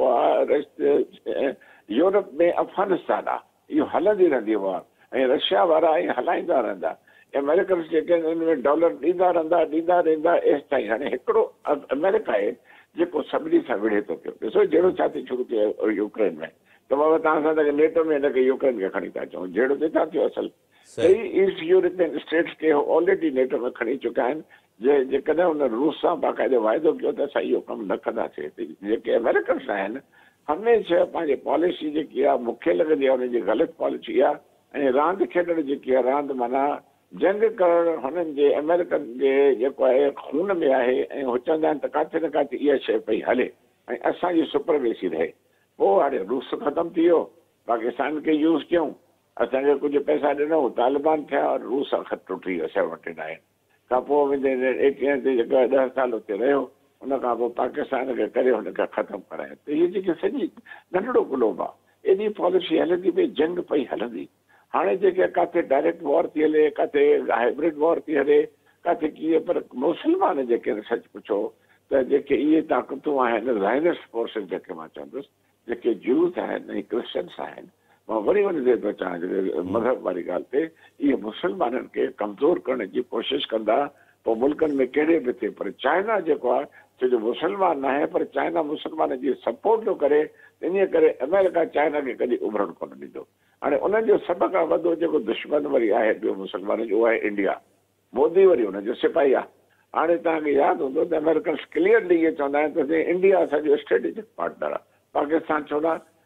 आहे यूरोप में अफ़गानिस्तान आहे। इहो हलंदी रहंदी वार ऐं रशिया वारा इहे हलाईंदा रहंदा। अमेरिकन्स जेके आहिनि उन में डॉलर ॾींदा रहंदा एसि ताईं। हाणे हिकिड़ो अमेरिका आहे जेको सभिनी सां विढ़े थो पियो। ॾिसो जहिड़ो छा थी शुरू थियो यूक्रेन में, त बाबा तव्हां सां त नेटो में हिनखे यूक्रेन खे खणी था अचूं। जहिड़ो थिए थियो असल सही ईस्ट यूरोपियन स्टेट्स खे ऑलरेडी नेटो में खणी चुका आहिनि। जेकॾहिं हुन रूस सां बाक़ाइदे वाइदो कयो त असां इहो कमु न कंदासीं। जेके अमेरिकन्स आहिनि हमेशह पंहिंजी पॉलिसी जेकी आहे मूंखे लॻंदी आहे हुनजी ग़लति पॉलिसी आहे। ऐं रांदि खेॾण जेकी आहे, रांदि माना जंग करणु हुननि जे अमेरिकन जे जेको आहे खून में आहे। ऐं हू चवंदा आहिनि त किथे न किथे इहा शइ पई हले ऐं असांजी सुपरमेसी रहे। पोइ हाणे रूस ख़तमु थी वियो, पाकिस्तान खे यूज़ कयूं, असांखे कुझु पैसा ॾिनऊं, तालिबान थिया और रूस सां ख़त टुटी वियो 79 खां पोइ। 81 ते जेको 10 साल हुते रहियो, उन खां पोइ पाकिस्तान खे करे हुनखे ख़तमु करायो। त इहे जेके सॼी नंढड़ो ग्लोब आहे, एॾी पॉलिसी हलंदी पई, जंग पई हलंदी। हाणे जेके किथे डायरेक्ट वॉर थी हले, किथे हाइब्रिड वॉर थी हले, किथे कीअं। पर मुस्लमान जेके सच पुछो त जेके इहे ताक़तूं आहिनि ज़ायनिस्ट फोर्सिस जेके मां चवंदुसि, जेके ज्यूस आहिनि ऐं क्रिश्चन्स आहिनि, मां वरी वञी थो चाहियां मज़हब वारी ॻाल्हि ते, इहे मुस्लमाननि खे कमज़ोर करण जी कोशिशि कंदा। पोइ मुल्कनि में कहिड़े बि थिए, पर चाइना जेको आहे छो जो मुस्लमान न आहे, पर चाइना मुस्लमान जी सपोर्ट थो करे। इन करे अमेरिका चाइना खे कॾहिं उभरणु कोन ॾींदो। हाणे उन्हनि जो सभ खां वॾो जेको दुश्मन वरी आहे ॿियो मुस्लमाननि जो, उहो आहे इंडिया। मोदी वरी हुनजो सिपाही आहे। हाणे तव्हांखे यादि हूंदो त अमेरिकन्स क्लियरली इहे चवंदा आहिनि त इंडिया असांजो स्ट्रेटेजिक पार्टनर आहे। पाकिस्तान चवंदा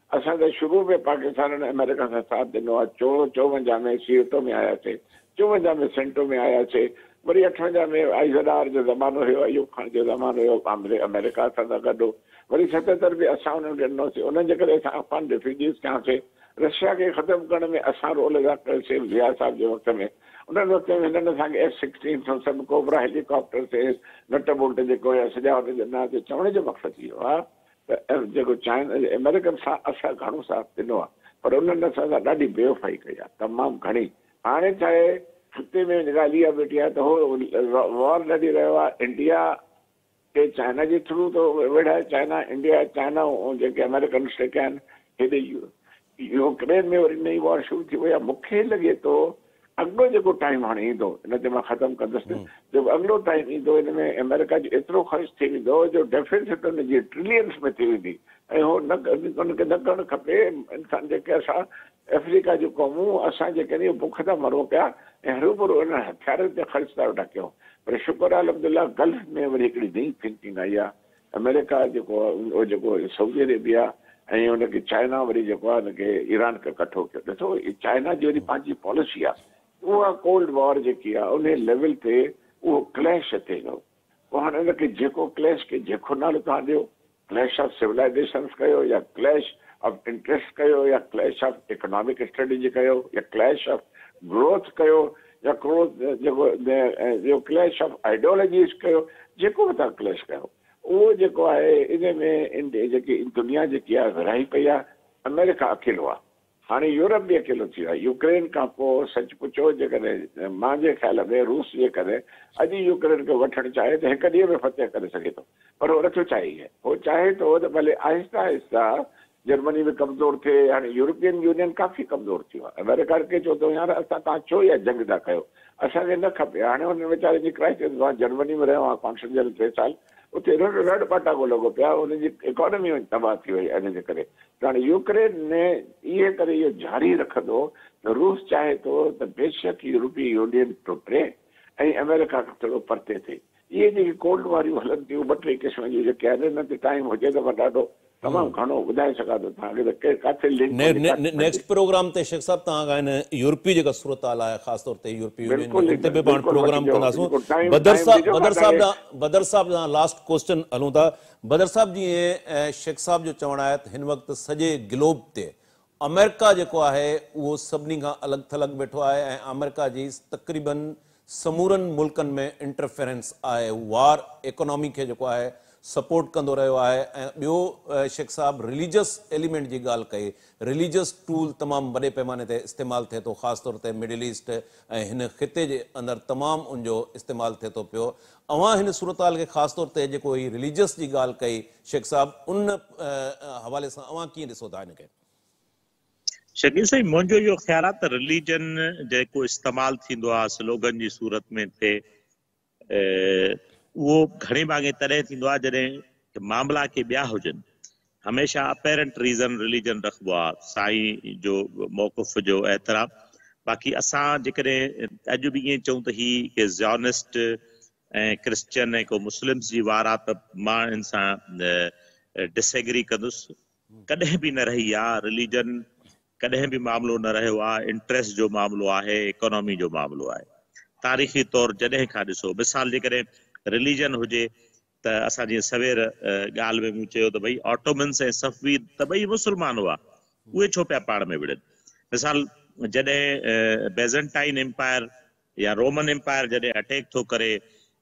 असां त शुरू में पाकिस्तान ने अमेरिका सां साथ ॾिनो आहे। 54 में सीएटो में आयासीं, 54 में सेंटो में आयासीं, वरी 58 में आइज़रार जो ज़मानो हुयो, अयूब खान जो ज़मानो हुयो, अमेरिका सां गॾु वरी 77 में असां उन्हनि खे ॾिनोसीं। उन्हनि जे करे असां अफ़गान रिफ्यूजीज़ कयासीं। रशिया खे ख़तमु करण में असां रोल अदा कयोसीं ज़िया साहब जे वक़्त में। उन्हनि वक़्त में हिननि असांखे F-16 सभु कोबरा हेलीकॉप्टर से नट बोल्ट जेको हुया सॼा हुन ॾिनासीं। चवण जो मक़सदु इहो आहे त जेको चाइना अमेरिकन सां असां घणो साथ ॾिनो आहे, पर उन्हनि असां सां ॾाढी बेवफ़ाई कई आहे, तमामु घणी। हाणे छा आहे खिते में ॻाल्हि इहा वेठी आहे त उहो वॉर लड़ी रहियो आहे, इंडिया के चाइना जे थ्रू तो वेड़ा चाइना इंडिया चाइना जेके अमेरिकन स्टेक आहिनि हेॾे यूक्रेन में वरी नई वॉर शुरू थी वई आहे। मूंखे लॻे थो अॻिलो जेको टाइम हाणे ईंदो, इन ते मां ख़तमु कंदुसि, जेको अॻिलो टाइम ईंदो इन में अमेरिका जो एतिरो ख़र्च थी वेंदो जो डेफिसिट हुनजी ट्रिलियंस में थी वेंदी, ऐं उहो उनखे न करणु खपे। इंसान जेके असां अफ्रीका जूं क़ौमूं असां जेके आहिनि बुख था मरूं पिया ऐं हरूभरू उन हथियारनि ते ख़र्च था वेठा कयूं। पर शुक्र आहे अल्हम्दुलिल्लाह गल्फ में वरी हिकिड़ी नई थिंकिंग आई आहे। अमेरिका जेको उहो जेको सऊदी अरेबिया ऐं उनखे चाइना वरी जेको आहे उनखे ईरान खे कठो कयो। ॾिसो चाइना जी वरी पंहिंजी पॉलिसी आहे, उहा कोल्ड वॉर जेकी आहे उन लेवल ते उहो क्लैश थिए थो। पोइ हाणे उनखे जेको क्लैश खे जेको नालो तव्हां ॾियो, क्लैश ऑफ सिविलाइजेशंस कयो या क्लैश ऑफ इंटरेस्ट कयो या क्लैश ऑफ इकोनॉमिक स्ट्रेटेजी कयो या क्लैश ऑफ ग्रोथ कयो या जेको क्लैश ऑफ आइडियोलॉजीज़ कयो, जेको बि तव्हां क्लैश कयो, उहो जेको आहे इन में जेकी दुनिया जेकी आहे विरहाई पई आहे। अमेरिका अकेलो आहे, हाणे यूरोप बि अकेलो थी वियो आहे। यूक्रेन खां पोइ सच पुछो जेकॾहिं मुंहिंजे ख़्याल में रूस जे करे अॼु यूक्रेन खे वठणु चाहे त हिकु ॾींहं में फतेह करे सघे थो, पर उहो नथो चाहे। उहो चाहे थो त भले आहिस्ता आहिस्ता जर्मनी में कमज़ोर थिए। हाणे यूरोपियन यूनियन काफ़ी कमज़ोर थी वियो आहे। अमेरिका खे चओ थो यार असां तव्हां छो इहा जंग था कयो, असांखे न खपे। हाणे हुन वीचारे जी क्राइसिस जर्मनी में रहियो आहे कॉन्स्टेंट जनरल 3 साल, उते रड़ पटाको लॻो पिया, हुनजी इकोनॉमी तबाह थी वई इन जे करे। त हाणे यूक्रेन में इहे करे इहो जारी रखंदो त रूस चाहे थो त बेशक यूरोपीय यूनियन टुटे ऐं अमेरिका खां थोरो परते थिए। इहे जेके कोल्ड वारियूं हलनि थियूं ॿ टे क़िस्म जूं जेके आहिनि, हिन ते टाइम हुजे त मां ॾाढो तमामु घणो ॿुधाए सघां थो तव्हांखे त किथे लिंक। नेक्स्ट प्रोग्राम ते शेख साहब तव्हां खां यूरोपी जेका सूरत हाल आहे ख़ासि तौर ते यूरोपीय यूनियन में उन ते बि पाण प्रोग्राम कंदासूं। बदर साहब सां लास्ट क्वेश्चन हलूं था। बदर साहब जीअं शेख साहब जो चवणु आहे त हिन वक़्तु सॼे ग्लोब ते अमेरिका जेको आहे उहो सभिनी खां अलॻि थलॻि वेठो आहे ऐं अमेरिका जी तक़रीबन समूरनि मुल्कनि में इंटरफेरेंस आहे। वार इकोनॉमी खे जेको आहे सपोर्ट कंदो रहियो आहे। ऐं ॿियो शेख साहब रिलीजियस एलिमेंट जी ॻाल्हि कई, रिलीजियस टूल तमामु वॾे पैमाने ते इस्तेमालु थिए थो, ख़ासि तौर ते मिडिल ईस्ट ऐं हिन ख़िते जे अंदरि तमामु उनजो इस्तेमालु थिए थो पियो। अवां हिन सूरत हाल खे ख़ासि तौर ते जेको ही रिलीजियस जी ॻाल्हि कई शेख साहब, उन हवाले सां अवां कीअं ॾिसो था हिनखे? शकील साईं, मुंहिंजो इहो ख़्यालु आहे त रिलीजन जेको इस्तेमालु थींदो आहे स्लोगन जी सूरत में थिए, उहो घणे भाङे तॾहिं थींदो आहे जॾहिं मामला के ॿिया हुजनि। हमेशह अपेरेंट रीज़न रिलीजन रखिबो आहे, साईं जो मौक़ुफ़ जो एतिराम। बाक़ी असां जेकॾहिं अॼु बि ईअं चऊं त ही के ज़ियोनिस्ट ऐं क्रिश्चियन ऐं को मुस्लिम्स जी वार आहे त मां इन सां डिसएग्री कंदुसि। कॾहिं बि न रही आहे रिलीजन, कॾहिं बि मामिलो न रहियो आहे। इंट्रस्ट जो मामिलो आहे, इकोनॉमी जो मामिलो आहे। तारीख़ी तौरु जॾहिं खां ॾिसो, मिसाल जे करे रिलीजन हुजे त असां जीअं सवेर ॻाल्हि में मूं चयो त भई ऑटोमन्स ऐं सफ़वीद त ॿई मुस्लमान हुआ, उहे छो पिया पाण में विढ़नि। मिसाल जॾहिं बेज़ेंटाइन एम्पायर या रोमन एम्पायर जॾहिं अटैक थो करे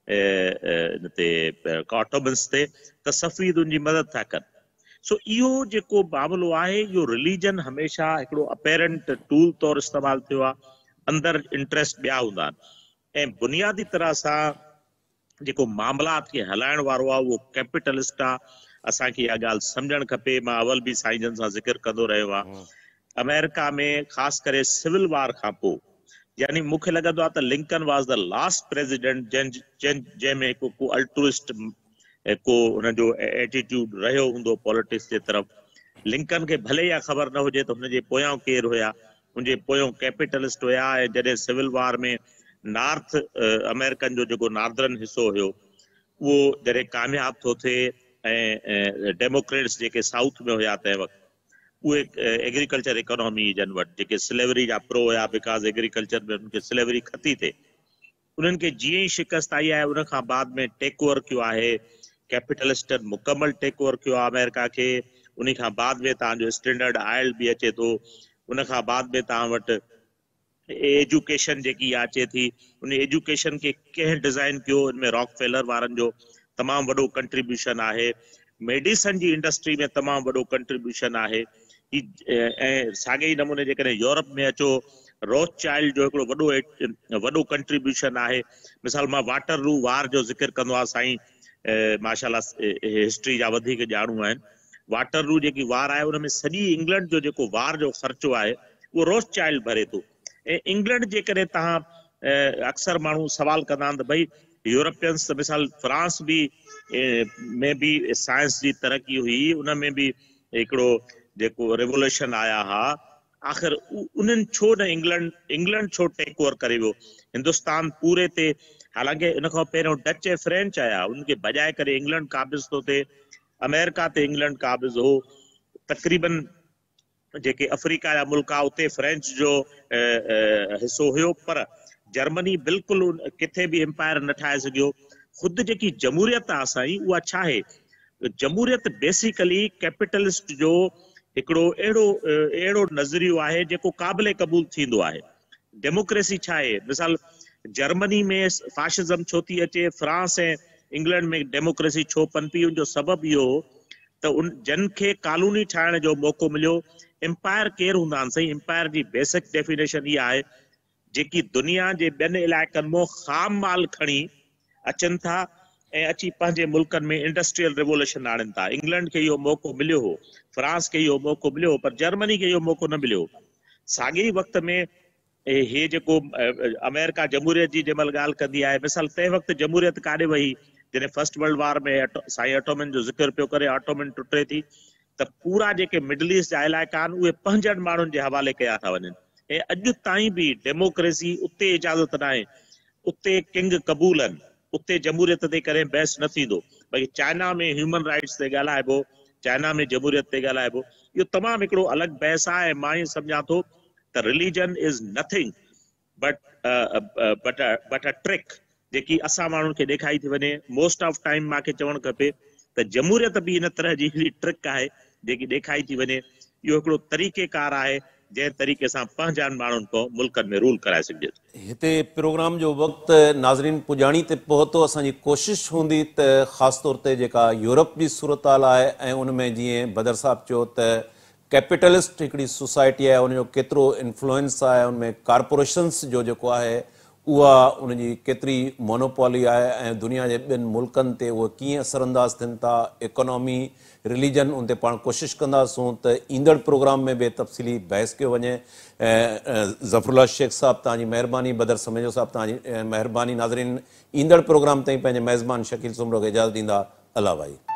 ऑटोमन्स ते, त सफ़वीद उनजी मदद था कनि। सो इहो जेको मामिलो आहे, इहो रिलीजन हमेशह हिकिड़ो अपेरेंट टूल तौरु इस्तेमालु थियो आहे, अंदरि इंट्रस्ट ॿिया हूंदा आहिनि। ऐं बुनियादी तरह सां जेको मामलात खे हलाइण वारो आहे उहो कैपिटलिस्ट आहे। असांखे इहा ॻाल्हि सम्झणु खपे। मां अवल बि साईं जन सां ज़िक्र कंदो रहियो आहे, अमेरिका में ख़ासि करे सिविल वार खां पोइ, यानी मूंखे लॻंदो आहे त Lincoln was the last president जंहिंमें को अल्ट्रुइस्ट को हुनजो एटीट्यूड रहियो हूंदो पॉलिटिक्स जे तरफ़। लिंकन खे भले इहा ख़बर न हुजे त हुनजे पोयां केरु हुया, हुनजे पोयों कैपिटलिस्ट हुया। ऐं जॾहिं सिविल वार में नॉर्थ अमेरिकन जो जेको नॉर्दर्न हिसो हुयो उहो जॾहिं कामयाबु थो थिए ऐं डेमोक्रेट्स जेके साउथ में हुया तंहिं वक़्तु, उहे एग्रीकल्चर इकोनॉमी जन वटि जेके स्लेवरी जा प्रो हुया, बिकॉज़ एग्रीकल्चर में उनखे स्लेवरी खती थिए, उन्हनि खे जीअं ई शिकस्त आई आहे उन खां बाद में टेक ओवर कयो आहे, कैपिटलिस्टनि मुकमल टेक ओवर कयो आहे अमेरिका खे। उन खां बाद में तव्हांजो स्टैंडर्ड ऑयल बि अचे थो, उन खां बाद में तव्हां वटि एजुकेशन जेकी अचे थी, उन एजुकेशन खे कंहिं डिज़ाइन कयो, इनमें रॉकफेलर वारनि जो तमामु वॾो कंट्रीब्यूशन आहे, मेडिसन जी इंडस्ट्री में तमामु वॾो कंट्रीब्यूशन आहे। ऐं साॻे ई नमूने जेकॾहिं यूरोप में अचो, रोथ चाइल्ड जो हिकिड़ो वॾो कंट्रीब्यूशन आहे। मिसाल मां वाटरलू वार जो ज़िक्र कंदो आहे, साईं माशाल्लाह हिस्ट्री जा वधीक ॼाणू आहिनि। वाटरलू जेकी वार आहे उन में सॼी इंग्लैंड जो जेको वार जो ख़र्चो आहे उहो रोथ चाइल्ड भरे थो। ऐं इंग्लैंड जेकॾहिं तव्हां अक्सर माण्हू सवाल कंदा आहिनि त भई यूरोपियंस त मिसाल फ्रांस बि में बि साइंस जी तरक़ी हुई, उन में बि हिकिड़ो जेको रेवोल्यूशन आया हुआ, आख़िर उन्हनि छो न इंग्लैंड छो टेक ओवर करे वियो हिंदुस्तान पूरे ते। हालांकि इन खां पहिरियों डच ऐं फ्रेंच आया, उनखे बजाए करे इंग्लैंड क़ाबिज़ थो थिए, अमेरिका ते इंग्लैंड क़ाबिज़ हो। तक़रीबन जेके अफ्रीका जा मुल्क आहे उते फ्रेंच जो हिसो हुयो, पर जर्मनी बिल्कुलु किथे बि एम्पायर न ठाहे सघियो। ख़ुदि जेकी जमहूरियत आहे असांजी, उहा छा आहे? जमहूरियत बेसिकली कैपिटलिस्ट जो हिकिड़ो अहिड़ो नज़रियो आहे जेको क़ाबिल क़बूल थींदो आहे। डेमोक्रेसी छा आहे? मिसाल जर्मनी में फाशिज़म छो थी अचे, फ्रांस ऐं इंग्लैंड में डेमोक्रेसी छो पनपी? उनजो सबबु इहो त उन जन खे कानूनी ठाहिण जो मौक़ो मिलियो। एम्पायर केरु हूंदा आहिनि? साईं, एम्पायर जी बेसिक डेफिनेशन इहा आहे जेकी दुनिया जे ॿियनि इलाइक़नि मां ख़ाम माल खणी अचनि था ऐं अची पंहिंजे मुल्कनि में इंडस्ट्रियल रिवोल्यूशन आणनि था। इंग्लैंड खे इहो मौक़ो मिलियो हो, फ्रांस खे इहो मौक़ो मिलियो हो, पर जर्मनी खे इहो मौक़ो न मिलियो। साॻे ई वक़्त में हे जेको अमेरिका जमहूरियत जी जंहिं महिल ॻाल्हि कंदी आहे, मिसाल तंहिं वक़्तु जमहूरियत काॾे वई जॾहिं फर्स्ट वर्ल्ड वार में साईं ऑटोमन जो ज़िक्र पियो करे, ऑटोमन टुटे थी त पूरा जेके मिडल ईस्ट जा इलाइक़ा आहिनि उहे 5 माण्हुनि जे हवाले कया था वञनि। ऐं अॼु ताईं बि डेमोक्रेसी उते इजाज़त न आहे, उते किंग क़बूल आहिनि, उते जमहूरियत ते करे बहस न थींदो। भई चाइना में ह्यूमन राइट्स ते ॻाल्हाइबो, चाइना में जमहूरियत ते ॻाल्हाइबो, इहो तमामु हिकिड़ो अलॻि बहस आहे। मां ईअं सम्झां थो त religion is nothing but a trick जेकी असां माण्हुनि खे ॾेखारी थी वञे। मोस्ट ऑफ टाइम मूंखे चवणु खपे त जमहूरियत बि इन तरह जी हिकिड़ी ट्रिक आहे जेकी ॾेखारी थी वञे। इहो हिकिड़ो तरीक़ेकार आहे जंहिं तरीक़े सां 5 माण्हुनि खां मुल्कनि में रूल कराए सघिजे। हिते प्रोग्राम जो वक़्तु नाज़रीन पुॼाणी ते पहुतो। असांजी कोशिशि हूंदी त ख़ासि तौर ते जेका यूरोप जी सूरत हाल आहे ऐं उन में जीअं बदर साहब चयो त कैपिटलिस्ट हिकिड़ी सोसाइटी आहे, उनजो केतिरो इन्फ्लुएंस आहे, उनमें कारपोरेशन्स जो जेको आहे उहा उनजी केतिरी मोनोपॉली आहे ऐं दुनिया जे ॿियनि मुल्कनि ते उहे कीअं असरअंदाज़ थियनि था, इकोनॉमी, रिलीजन, उन ते पाण कोशिशि कंदासूं त ईंदड़ प्रोग्राम में बि तफ़सीली बहस कयो वञे। ज़फ़रुल्लाह शेख साहब तव्हांजी महिरबानी, बदर समेजो साहब तव्हांजी महिरबानी। नाज़रीन, ईंदड़ प्रोग्राम ताईं पंहिंजे मेज़बान शकील सुमरो खे इजाज़त ॾींदा। अल्लाह भाई।